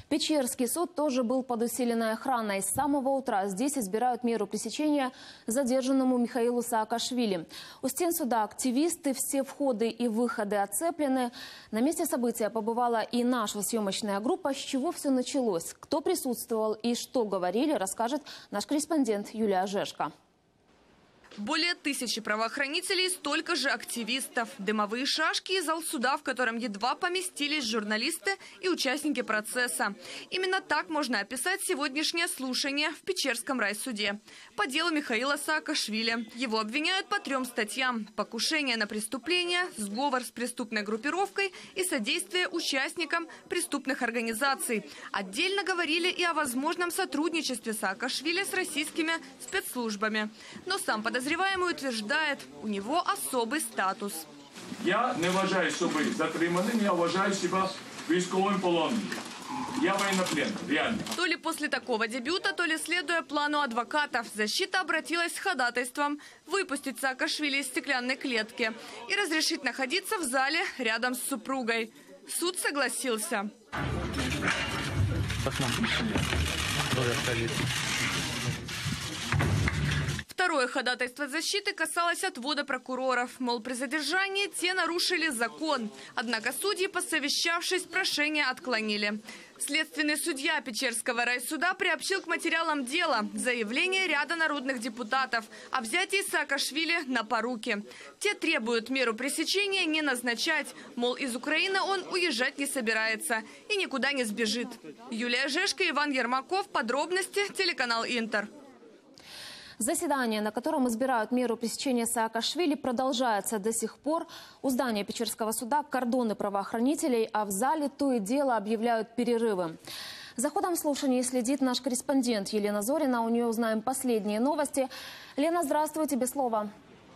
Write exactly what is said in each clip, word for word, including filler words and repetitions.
Печерский суд тоже был под усиленной охраной. С самого утра здесь избирают меру пресечения задержанному Михаилу Саакашвили. У стен суда активисты, все входы и выходы оцеплены. На месте события побывала и наша съемочная группа. С чего все началось, кто присутствовал и что говорили, расскажет наш корреспондент Юлия Жешко. Более тысячи правоохранителей, столько же активистов. Дымовые шашки и зал суда, в котором едва поместились журналисты и участники процесса. Именно так можно описать сегодняшнее слушание в Печерском райсуде. По делу Михаила Саакашвили. Его обвиняют по трем статьям: покушение на преступление, сговор с преступной группировкой и содействие участникам преступных организаций. Отдельно говорили и о возможном сотрудничестве Саакашвили с российскими спецслужбами. Но сам подозреваемый Подозреваемый утверждает, у него особый статус. Я не вважаю себе затриманным, я вважаю себя військовим полоненим. Я военнопленный, реально. То ли после такого дебюта, то ли следуя плану адвокатов, защита обратилась с ходатайством выпустить Саакашвили из стеклянной клетки и разрешить находиться в зале рядом с супругой. Суд согласился. Второе ходатайство защиты касалось отвода прокуроров. Мол, при задержании те нарушили закон. Однако судьи, посовещавшись, прошение отклонили. Следственный судья Печерского райсуда приобщил к материалам дела заявление ряда народных депутатов о взятии Саакашвили на поруки. Те требуют меру пресечения не назначать. Мол, из Украины он уезжать не собирается и никуда не сбежит. Юлия Жешко, Иван Ермаков. Подробности, телеканал Интер. Заседание, на котором избирают меру пресечения Саакашвили, продолжается до сих пор. У здания Печерского суда кордоны правоохранителей, а в зале то и дело объявляют перерывы. За ходом слушаний следит наш корреспондент Елена Зорина. У нее узнаем последние новости. Лена, здравствуй, тебе слово.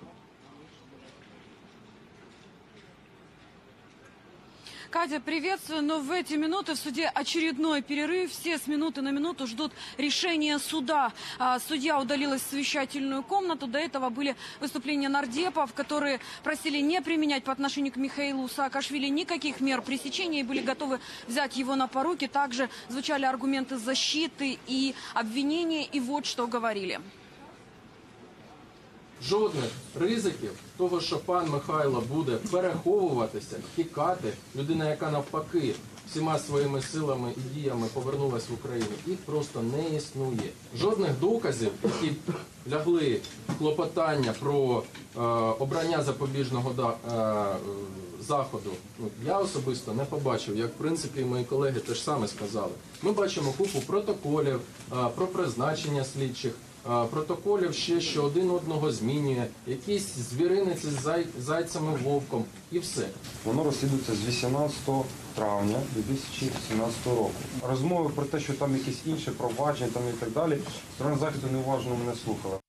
Катя, приветствую. Но в эти минуты в суде очередной перерыв. Все с минуты на минуту ждут решения суда. Судья удалилась в совещательную комнату. До этого были выступления нардепов, которые просили не применять по отношению к Михаилу Саакашвили никаких мер пресечения и были готовы взять его на поруки. Также звучали аргументы защиты и обвинения. И вот что говорили. Жодних ризиків того, що пан Михайло буде переховуватися, тікати, людина, яка навпаки всіма своїми силами і діями повернулася в Україну, їх просто не існує. Жодних доказів, які лягли в клопотання про е, обрання запобіжного да, е, заходу, ну, я особисто не побачив, як в принципі мої колеги теж саме сказали. Ми бачимо купу протоколів е, про призначення слідчих, протоколів ще, що один одного змінює, якісь звіринець з зай... зайцем і вовком і все. Воно розслідується з вісімнадцятого травня дві тисячі сімнадцятого року. Розмови про те, що там якісь інші провадження там і так далі, сторона захисту неуважно мене слухала.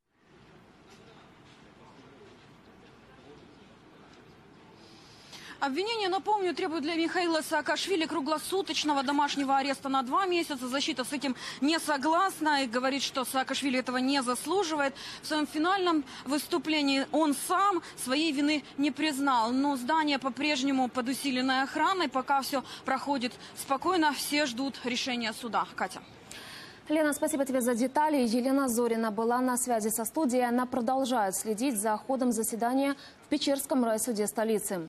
Обвинение, напомню, требует для Михаила Саакашвили круглосуточного домашнего ареста на два месяца. Защита с этим не согласна и говорит, что Саакашвили этого не заслуживает. В своем финальном выступлении он сам своей вины не признал. Но здание по-прежнему под усиленной охраной. Пока все проходит спокойно, все ждут решения суда. Катя. Лена, спасибо тебе за детали. Елена Зорина была на связи со студией. Она продолжает следить за ходом заседания в Печерском райсуде столицы.